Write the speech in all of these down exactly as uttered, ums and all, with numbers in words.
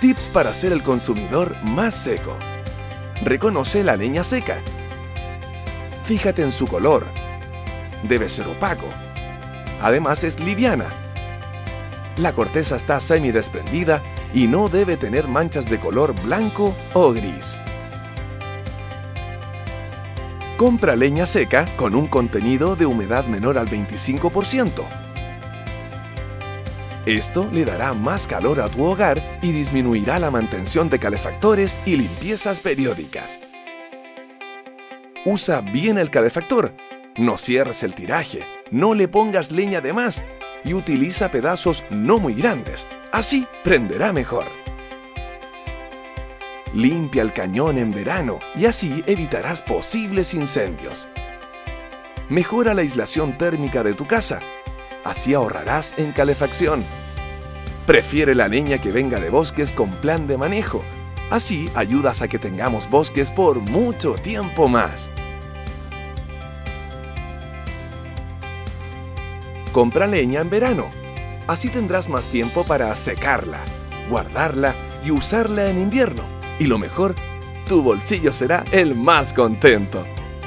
Tips para ser el consumidor más seco. Reconoce la leña seca. Fíjate en su color. Debe ser opaco. Además es liviana. La corteza está semidesprendida y no debe tener manchas de color blanco o gris. Compra leña seca con un contenido de humedad menor al veinticinco por ciento. Esto le dará más calor a tu hogar y disminuirá la mantención de calefactores y limpiezas periódicas. Usa bien el calefactor. No cierres el tiraje, no le pongas leña de más y utiliza pedazos no muy grandes. Así prenderá mejor. Limpia el cañón en verano y así evitarás posibles incendios. Mejora la aislación térmica de tu casa. Así ahorrarás en calefacción. Prefiere la leña que venga de bosques con plan de manejo. Así ayudas a que tengamos bosques por mucho tiempo más. Compra leña en verano. Así tendrás más tiempo para secarla, guardarla y usarla en invierno. Y lo mejor, tu bolsillo será el más contento.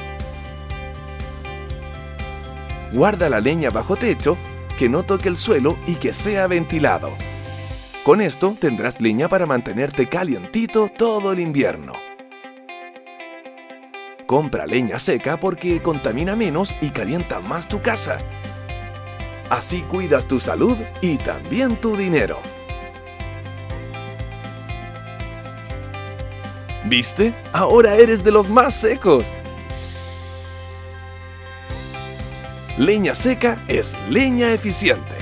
Guarda la leña bajo techo, que no toque el suelo y que sea ventilado. Con esto tendrás leña para mantenerte calientito todo el invierno. Compra leña seca porque contamina menos y calienta más tu casa. Así cuidas tu salud y también tu dinero. ¿Viste? Ahora eres de los más secos. Leña seca es leña eficiente.